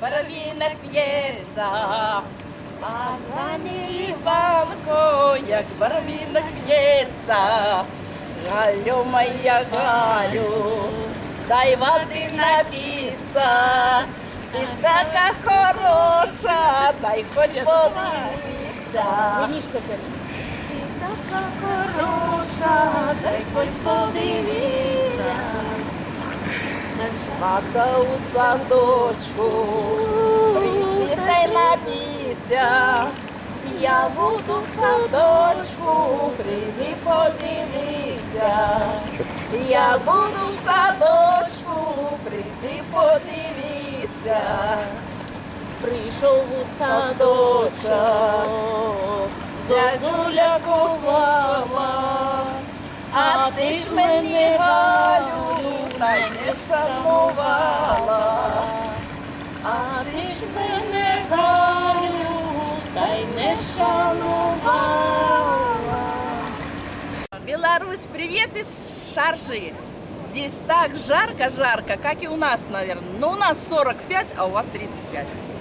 барвінок в'ється, а за Іванкою, як барвінок в'ється. Галю, моя Галю, дай води напіться, ти ж така хороша, дай хоч подивися. Ти така хороша, дай хоч подивися. Свата у садочку, прийди та й напійся. Я буду в садочку, прийди подивися. Я буду в садочку, прийди подивися. Прийшов у садочок, зозуля кувала, а ти ж мені, Галю, та й не шанувала. А ти ж мене, Галю, та й не шанувала. Беларусь, привет из Шаржи. Здесь так жарко-жарко, как и у нас, наверное. Но у нас 45, а у вас 35.